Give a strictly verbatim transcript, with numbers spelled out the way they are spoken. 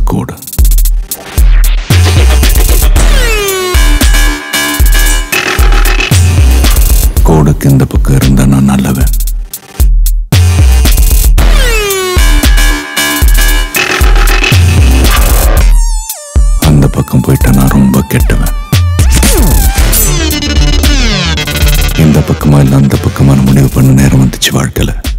கோடு. கோடுக்கு இந்த பக்கம் இருந்தா நான் நல்லவன், அந்த பக்கம் போயிட்டா நான் ரொம்ப கெட்டவன். இந்த பக்கமா இல்ல அந்த பக்கமான முடிவு பண்ண நேரம் வந்துச்சு வாழ்க்கையில.